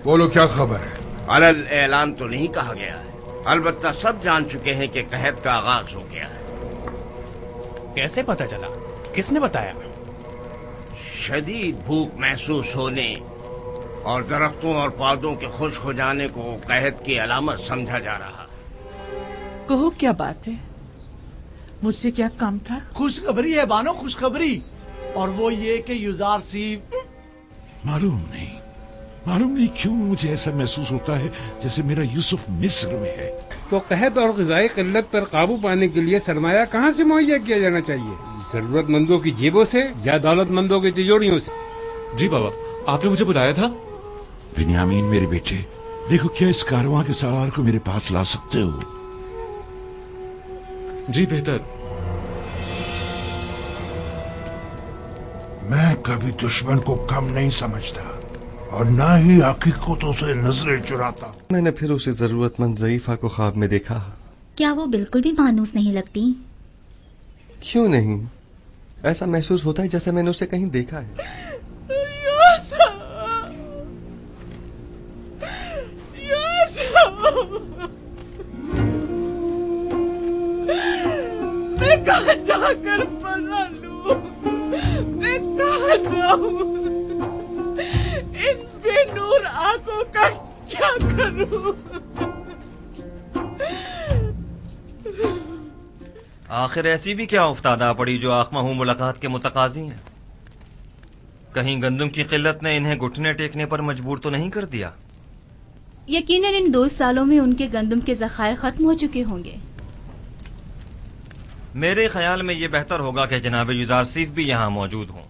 बोलो क्या खबर है? अलल ऐलान तो नहीं कहा गया है, अलबत्ता सब जान चुके हैं कि कहत का आगाज हो गया है। कैसे पता चला? किसने बताया? शदीद भूख महसूस होने और दरख्तों और पौधों के खुश्क हो जाने को कहत की अलामत समझा जा रहा। कहो क्या बात है, मुझसे क्या काम था? खुशखबरी है बानो, खुशखबरी। और वो ये कि युजार सीफ। मालूम नहीं क्यों मुझे ऐसा महसूस होता है जैसे मेरा यूसुफ मिस्र में है। तो कहत और ग़िज़ाई क़िल्लत पर काबू पाने के लिए सरमाया कहाँ से मुहैया किया जाना चाहिए? जरूरतमंदों की जेबों से या दौलतमंदों की तिजोरियों से? जी बाबा, आपने मुझे बुलाया था। बिन्यामीन मेरे बेटे, देखो क्या इस कारवां के सवार को मेरे पास ला सकते हो? जी बेहतर। मैं कभी दुश्मन को कम नहीं समझता और ना ही हकीकतों से नजरें चुराता। मैंने फिर उसे जरूरतमंद ज़ईफा को ख्वाब में देखा। क्या वो बिल्कुल भी मानूस नहीं लगती? क्यों नहीं, ऐसा महसूस होता है जैसे मैंने उसे कहीं देखा है। मैं कहाँ जाकर पना लूं? मैं कहाँ जाऊं? इन बेनूर आंखों का क्या करूं? आखिर ऐसी भी क्या उफ्तादा पड़ी जो आखमाहू मुलाकात के मुतकाजी हैं? कहीं गंदम की किल्लत ने इन्हें घुटने टेकने पर मजबूर तो नहीं कर दिया? यकीनन इन 2 सालों में उनके गंदम के ज़खायर खत्म हो चुके होंगे। मेरे ख्याल में ये बेहतर होगा कि जनाब युजार सीफ भी यहाँ मौजूद हों।